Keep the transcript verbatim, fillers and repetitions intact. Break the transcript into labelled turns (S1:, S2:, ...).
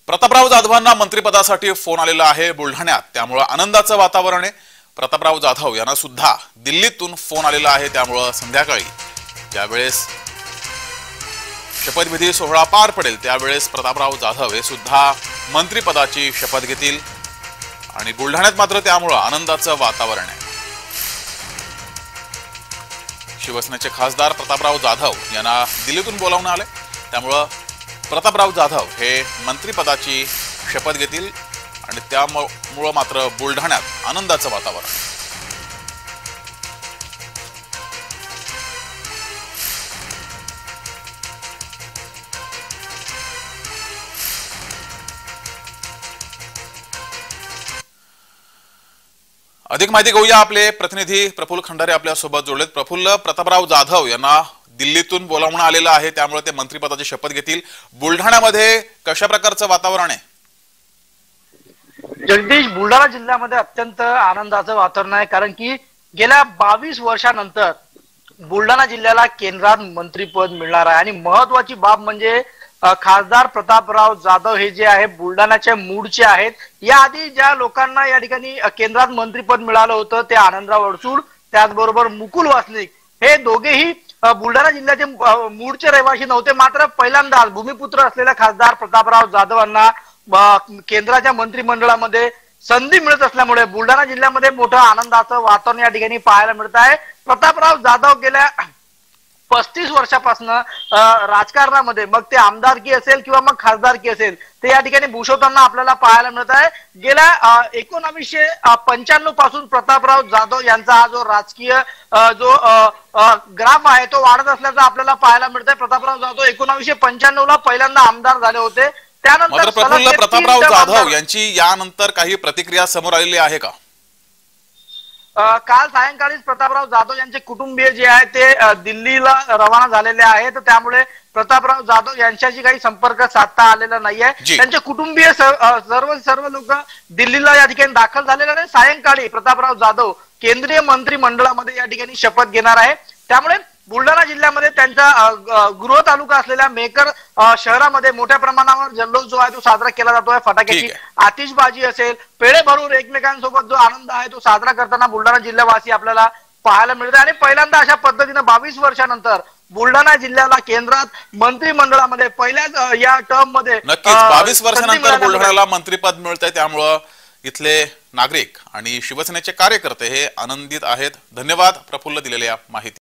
S1: Prataprao जाधवांना मंत्रिपदासाठी phone आलेला आहे बुलढाण्यात, त्यामुळे आनंदाचं वातावरण आहे। प्रतापराव जाधव यांना सुद्धा दिल्लीतून फोन आलेला आहे, त्यामुळे संध्याकाळी ज्यावेळेस शपथविधी सोहळा पार पडेल त्यावेळेस प्रतापराव जाधव हे सुद्धा मंत्रिपदाची शपथ घेतील आणि बुलढाण्यात मात्र त्यामुळे आनंदाचं वातावरण आहे। शिवसेनेचे खासदार प्रतापराव जाधव यांना दिल्लीतून बोलावण्यात आले, त्यामुळे प्रतापराव जाधव हे मंत्रिपदाची शपथ घेतील आणि त्यामुळे मात्र बुलढाण्यात आनंदाचं वातावरण। अधिक माहिती घेऊया, आपले प्रतिनिधी प्रफुल्ल खंडारे आपल्या सोबत जोडलेत। प्रफुल्ल, प्रतापराव जाधव यांना दिल्लीतून बोलावण्यात आलेलं आहे, त्यामुळे ते मंत्रिपदाची शपथ घेतील। बुलढाण्यामध्ये कशा प्रकारचं वातावरण आहे?
S2: जगदीश, बुलढाणा जिल्ह्यामध्ये अत्यंत आनंदाचं वातावरण आहे, कारण की गेल्या बावीस वर्षानंतर बुलढाणा जिल्ह्याला केंद्रात मंत्रिपद मिळणार आहे। आणि महत्वाची बाब म्हणजे खासदार प्रतापराव जाधव हे जे आहे बुलढाण्याच्या मूळचे आहेत। याआधी ज्या लोकांना या ठिकाणी केंद्रात मंत्रिपद मिळालं होतं ते आनंदराव अडसूळ, त्याचबरोबर मुकुल वासनिक हे दोघेही बुलढाणा जिल्ह्याचे मूळचे रहिवासी नव्हते। मात्र पहिल्यांदा भूमिपुत्र असलेल्या खासदार प्रतापराव जाधव यांना केंद्राच्या मंत्रिमंडळामध्ये संधी मिळत असल्यामुळे बुलढाणा जिल्ह्यामध्ये मोठं आनंदाचं वातावरण या ठिकाणी पाहायला मिळत आहे। प्रतापराव जाधव गेल्या पस्तीस वर्षापासून राजकारणामध्ये, मग ते आमदारकी असेल किंवा मग खासदारकी असेल, ते या ठिकाणी भूषवताना आपल्याला पाहायला मिळत आहे। गेल्या एकोणावीसशे पंच्याण्णव पासून प्रतापराव जाधव यांचा हा जो राजकीय जो ग्राफ आहे तो वाढत असल्याचं आपल्याला पाहायला मिळत आहे। प्रतापराव जाधव एकोणावीसशे पंच्याण्णव ला पहिल्यांदा आमदार झाले होते, त्यानंतर
S1: प्रतापराव जाधव यांची यानंतर काही प्रतिक्रिया समोर आलेली आहे का?
S2: काल सायंकाळीच प्रतापराव जाधव यांचे कुटुंबीय जे आहे ते दिल्लीला रवाना झालेले आहेत, त्यामुळे प्रतापराव जाधव यांच्याशी काही संपर्क साधता आलेला नाहीये। त्यांचे कुटुंबीय सर्व सर्व लोक दिल्लीला या ठिकाणी दाखल झालेले आहेत। सायंकाळी प्रतापराव जाधव केंद्रीय मंत्रिमंडळामध्ये या ठिकाणी शपथ घेणार आहे, त्यामुळे बुलढाणा जिल्ह्यामध्ये त्यांचा गृह तालुका असलेल्या मेकर शहरामध्ये मोठ्या प्रमाणावर जल्लोष जो आहे तो साजरा केला जातोय। फटाक्याची आतिषबाजी असेल, पेढे भरून एकमेकांसोबत जो आनंद आहे तो साजरा करताना बुलढाणा जिल्हावासी आपल्याला पाहायला मिळते। आणि पहिल्यांदा अशा पद्धतीनं बावीस वर्षानंतर बुलढाणा जिल्ह्याला केंद्रात मंत्रिमंडळामध्ये पहिल्याच या टर्म मध्ये
S1: नक्कीच बावीस वर्षानंतर बुलढाण्याला मंत्रिपद मिळतंय, त्यामुळे इथले नागरिक आणि शिवसेनेचे कार्यकर्ते हे आनंदित आहेत। धन्यवाद प्रफुल्ल दिलेल्या माहिती।